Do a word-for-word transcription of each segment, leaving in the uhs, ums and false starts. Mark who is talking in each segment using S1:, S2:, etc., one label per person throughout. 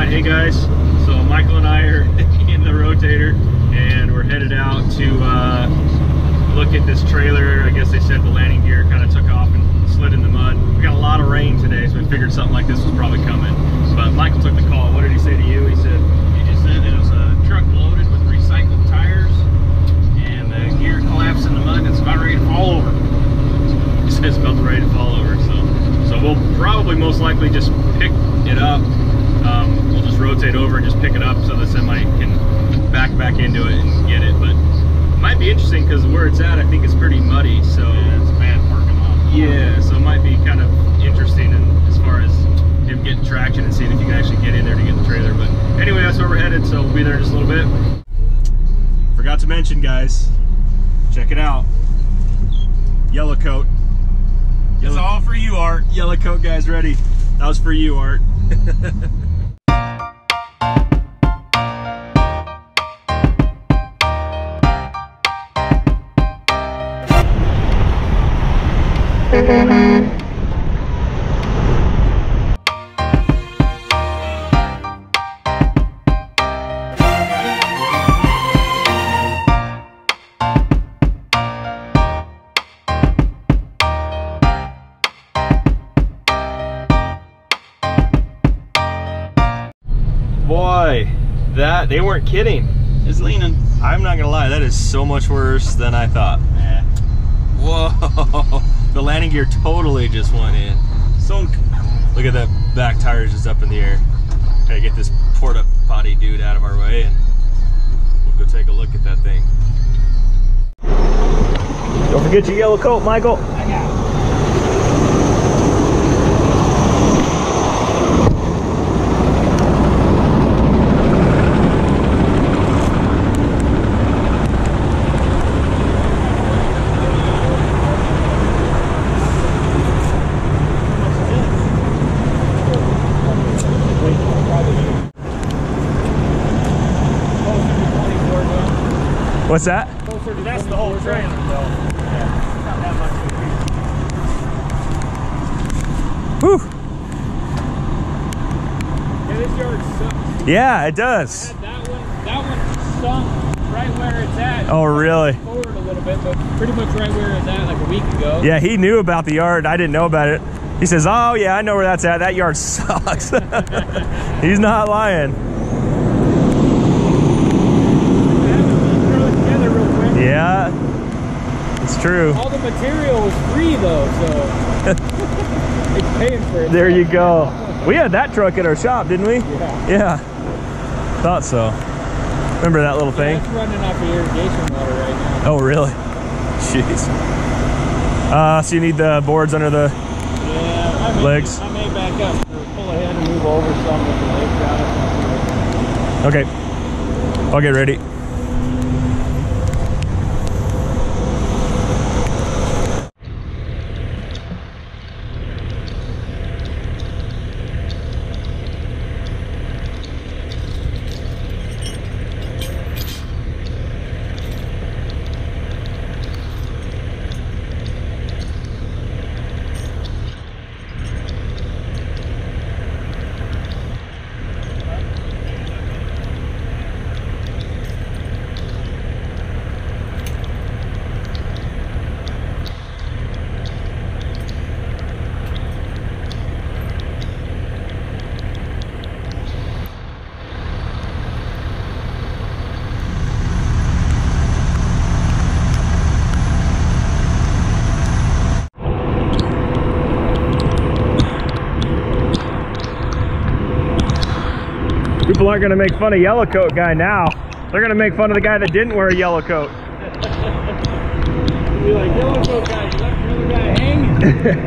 S1: Hey guys, so Michael and I are in the Rotator and we're headed out to uh, look at this trailer. I guess they said the landing gear kind of took off and slid in the mud. We got a lot of rain today, so we figured something like this was probably coming. But Michael took the call. What did he say to you? He said, he just said it was a truck loaded with recycled tires and the gear collapsed in the mud and it's about ready to fall over. He said it's about ready to fall over. So, so we'll probably most likely just pick it up. Um, we'll just rotate over and just pick it up so the semi can back back into it and get it. But it might be interesting because where it's at, I think it's pretty muddy. So
S2: yeah, it's a bad parking lot.
S1: Yeah, so it might be kind of interesting in, as far as him getting traction and seeing if you can actually get in there to get the trailer. But anyway, that's where we're headed. So we'll be there in just a little bit. Forgot to mention, guys, check it out. Yellow coat. Yellow,
S2: it's all for you, Art.
S1: Yellow coat guys ready. That was for you, Art. Boy, that they weren't kidding.
S2: It's leaning.
S1: I'm not gonna lie, that is so much worse than I thought.
S2: Yeah.
S1: Whoa, the landing gear totally just went in.
S2: Sunk.
S1: Look at that back tires just up in the air. Gotta get this porta potty dude out of our way and we'll go take a look at that thing. Don't forget your yellow coat, Michael.
S2: I got it.
S1: What's that?
S2: Closer to that's the whole trailer, though. Yeah, not that much.
S1: Whew.
S2: Yeah, this yard sucks.
S1: Yeah, it does.
S2: That, that one, that one sunk right where it's at.
S1: Oh, really?
S2: Forward a little bit, but pretty much right where it's at, like a week ago.
S1: Yeah, he knew about the yard. I didn't know about it. He says, "Oh yeah, I know where that's at. That yard sucks." He's not lying. Yeah, it's true.
S2: All the material was free though, so it's paying for it.
S1: There you go. We had that truck at our shop, didn't we?
S2: Yeah.
S1: Yeah. Thought so. Remember that little thing?
S2: Yeah, it's running off of irrigation water right now.
S1: Oh, really? Jeez. Uh, so you need the boards under the
S2: yeah, I may,
S1: legs?
S2: I may back up or pull ahead and move over some with the legs out.
S1: Okay. I'll get ready. People aren't going to make fun of yellow coat guy now. They're going to make fun of the guy that didn't wear a yellow coat.
S2: Be like, yellow coat guy, you left another guy hanging.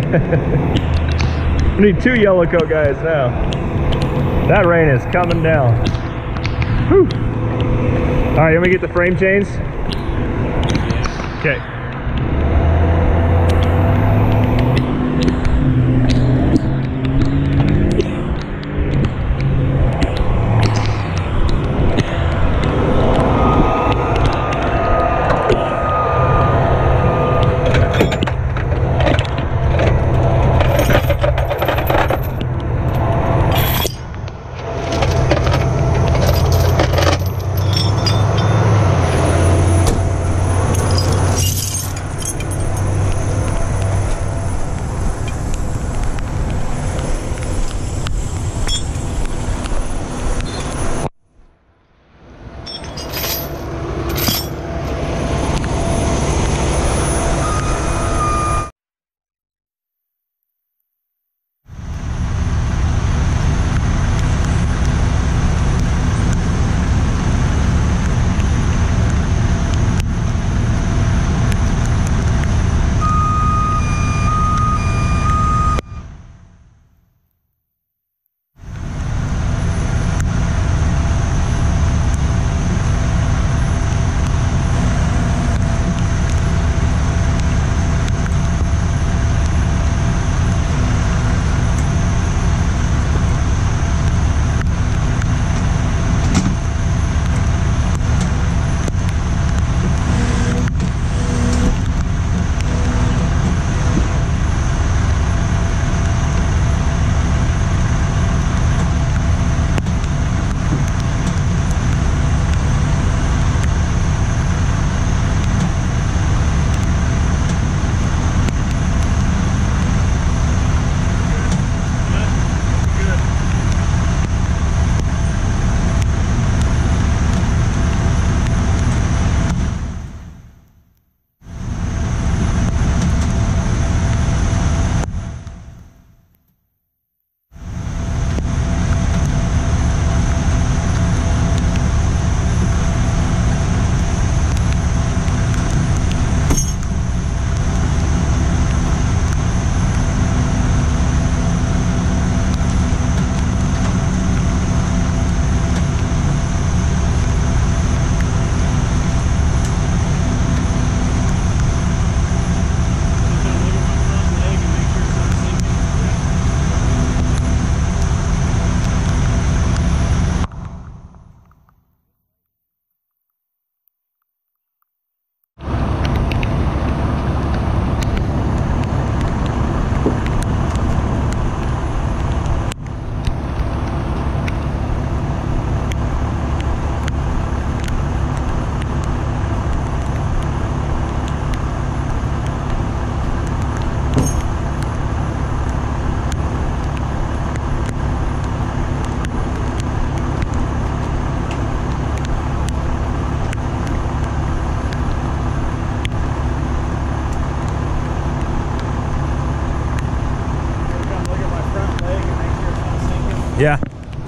S1: We need two yellow coat guys now. That rain is coming down. Whew. All right, let me get the frame chains. Okay. Yeah.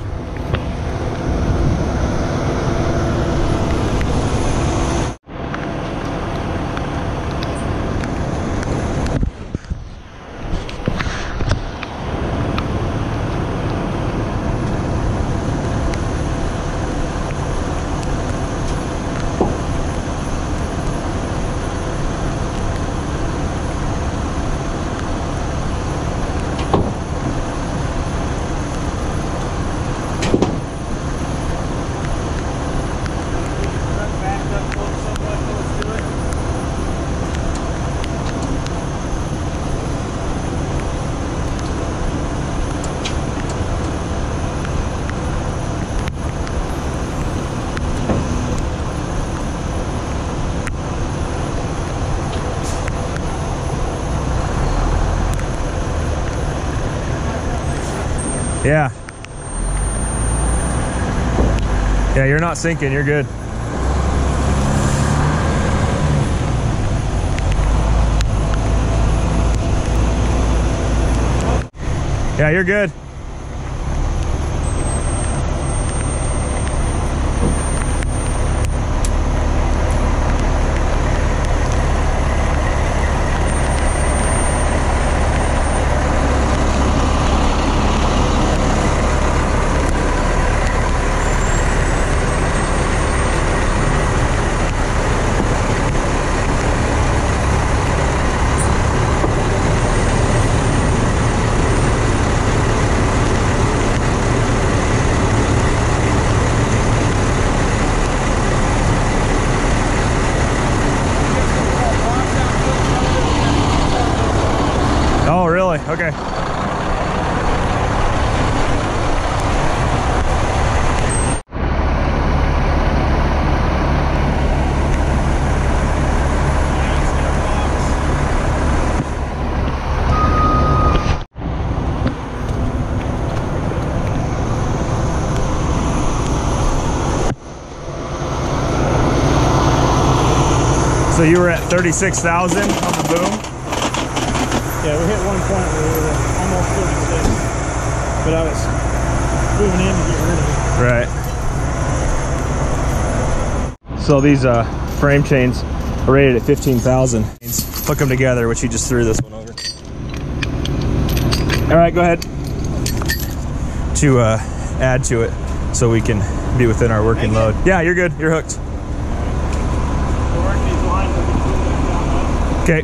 S1: Yeah. Yeah, you're not sinking, you're good. Yeah, you're good. Oh, really? Okay. So you were at thirty-six thousand on the boom?
S2: Yeah, we hit one point where we were almost thirty-six, but I was moving in to get rid of it.
S1: Right. So these uh, frame chains are rated at fifteen thousand. Hook them together, which you just threw this one over. All right, go ahead. To uh, add to it so we can be within our working load. Yeah, you're good. You're hooked.
S2: We'll work these lines with the tool down.
S1: Okay.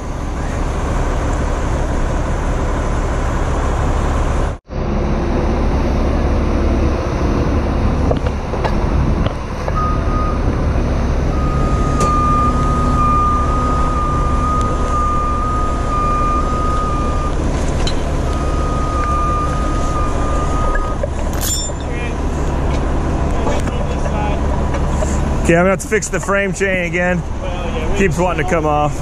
S1: Okay, I'm gonna have to fix the frame chain again.
S2: Well, yeah,
S1: Keeps wanting to come off.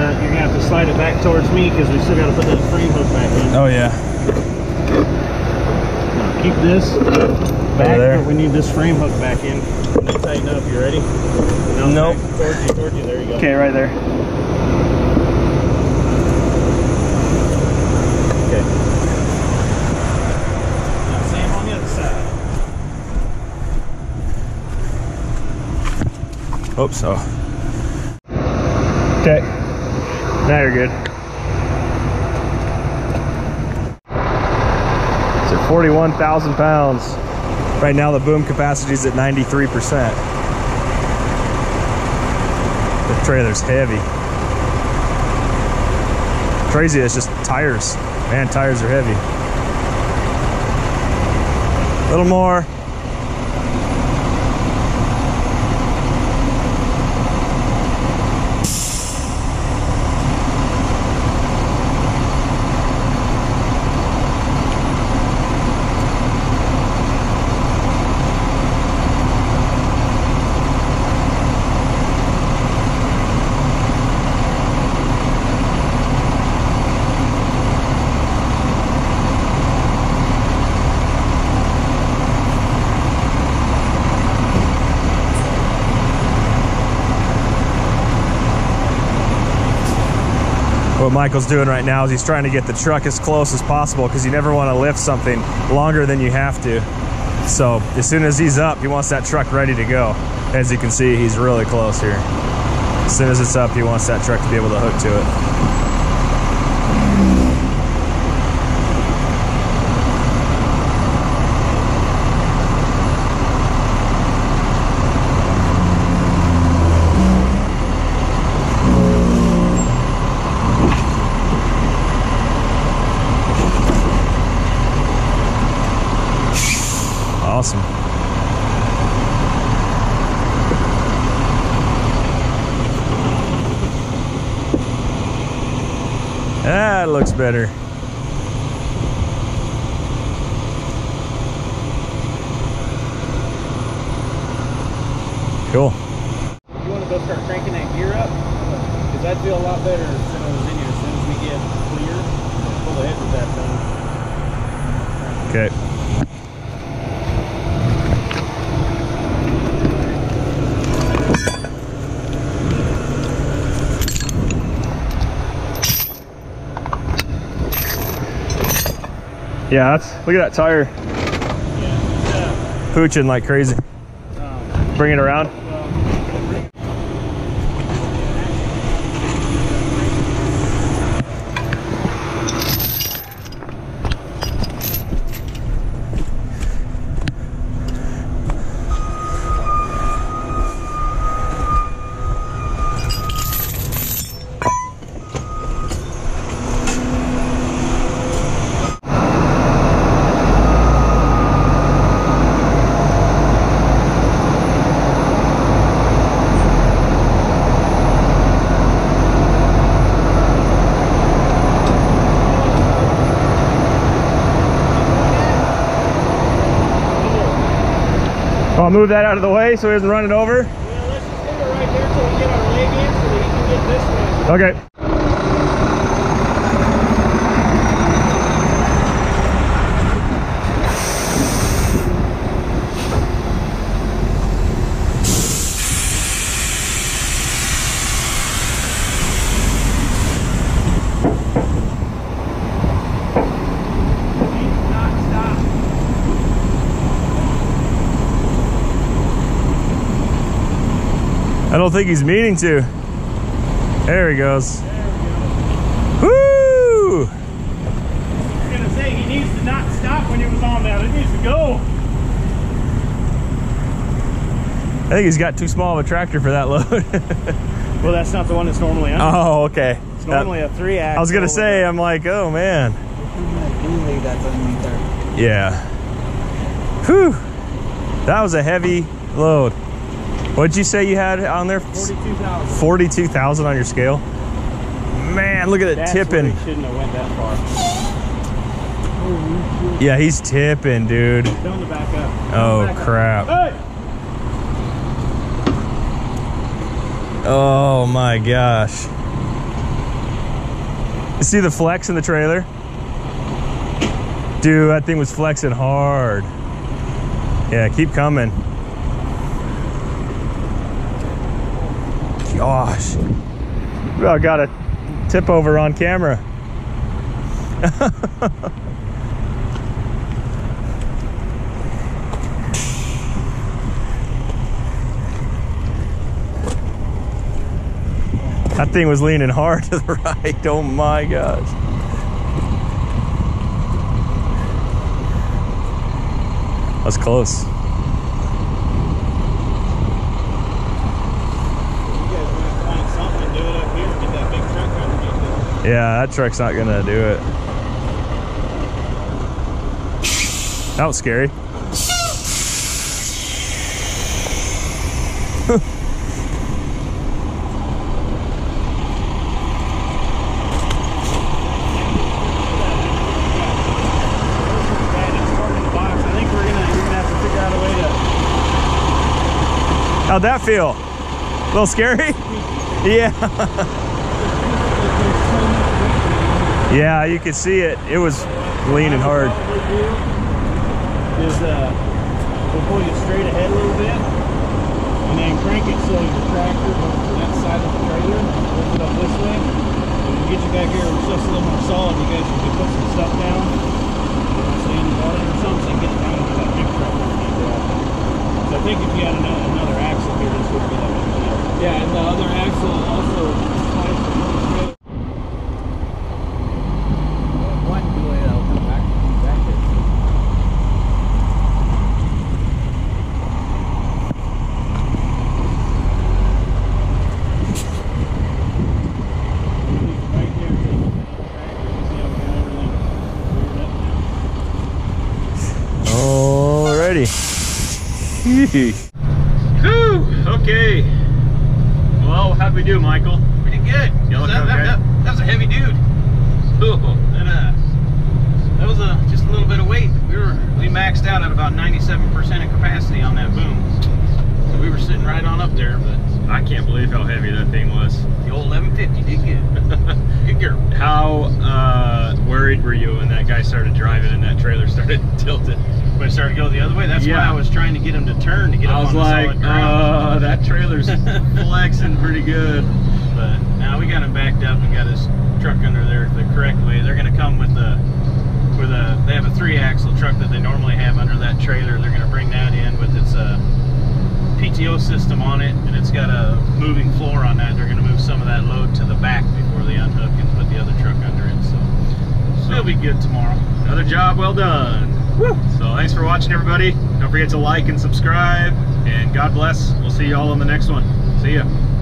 S2: uh, you're gonna have to slide it back towards me because we still got to put that frame hook back in.
S1: Oh yeah.
S2: Keep this back,
S1: there.
S2: but we need this frame hook back in. And then tighten up. You ready? No,
S1: nope.
S2: Towards you, towards you. There you go.
S1: Okay, right there.
S2: Okay. Now same on the other side.
S1: Oops. Oh. Okay. Now you're good. So forty-one thousand pounds. Right now the boom capacity is at ninety-three percent. The trailer's heavy. Crazy, it's just tires. Man, tires are heavy. A little more. What Michael's doing right now is he's trying to get the truck as close as possible because you never want to lift something longer than you have to. So as soon as he's up, he wants that truck ready to go. As you can see, he's really close here. As soon as it's up, he wants that truck to be able to hook to it. Awesome. That looks better. Cool.
S2: You want to go start cranking that gear up? Because that'd feel a lot better than it was in here. As soon as we get clear, pull the head with that thing.
S1: Okay. Yeah, that's, look at that tire.
S2: Yeah, it's, uh,
S1: Pooching like crazy.
S2: um,
S1: Bring it around. I'll move that out of the way so he doesn't run it over.
S2: Yeah, let's just leave it right there till we get our leg in so that he can get this way.
S1: Okay. I don't think he's meaning to. There he goes.
S2: There we go.
S1: Woo!
S2: I was gonna say he needs to not stop when he was on that. It needs to go.
S1: I think he's got too small of a tractor for that load.
S2: Well, that's not the one that's normally on.
S1: Oh, okay.
S2: It's normally a three axle.
S1: I was gonna say, I'm like, oh man.
S2: That's underneath there.
S1: Yeah. Whew. That was a heavy load. What'd you say you had on there?
S2: forty-two thousand.
S1: forty-two thousand on your scale? Man, look at it
S2: That's
S1: tipping.
S2: Where he shouldn't have went that far.
S1: Yeah, he's tipping, dude.
S2: Tell him to back up.
S1: Oh,
S2: back
S1: crap.
S2: Up. Hey!
S1: Oh my gosh. You see the flex in the trailer? Dude, that thing was flexing hard. Yeah, keep coming. Gosh. I got a tip over on camera. That thing was leaning hard to the right. Oh my gosh. That's close.
S2: You guys might find something to do it up here and get that big truck underneath it.
S1: Yeah, that truck's not gonna do it. That was scary. How'd that feel? A little scary? Yeah. Yeah, you could see it. It was leaning hard.
S2: Is uh, we'll pull you straight ahead a little bit, and then crank it so your tractor goes to that side of the trailer, lift it up this way, and we'll get you back here where it's just a little more solid. You guys can put some stuff down, sand water or something, and get it down to that big truck. So I think if you had another, another axle here, this would be like that. Yeah, and the other axle also applies to one trailer. One way that'll come back, back there. Right there, take the tractor and see how we got everything cleared up now.
S1: Alrighty. Whew, okay. Well, how'd we do, Michael?
S3: Pretty good.
S1: You look
S3: that,
S1: okay?
S3: that, that, that was a heavy dude.
S1: Cool.
S3: That, uh, that was a, just a little bit of weight. We were we maxed out at about ninety-seven percent of capacity on that boom. So we were sitting right on up there, but
S1: I can't believe how heavy that thing was.
S3: the old eleven fifty did good. Good girl.
S1: How uh, worried were you when that guy started driving and that trailer started tilting?
S3: When it started to go the other way, that's
S1: Yeah.
S3: why I was trying to get him to turn to get
S1: I
S3: up
S1: was
S3: on the
S1: like,
S3: solid ground.
S1: uh, that trailer's flexing pretty good.
S3: But now we got him backed up and got his truck under there the correct way. They're going to come with a, with a, they have a three axle truck that they normally have under that trailer. They're going to bring that in with its uh, P T O system on it, and it's got a moving floor on that. They're going to move some of that load to the back before they unhook and put the other truck under it. So, so it'll be good tomorrow.
S1: Another job well done. Woo. So thanks for watching, everybody. Don't forget to like and subscribe, and God bless. We'll see you all on the next one. See ya.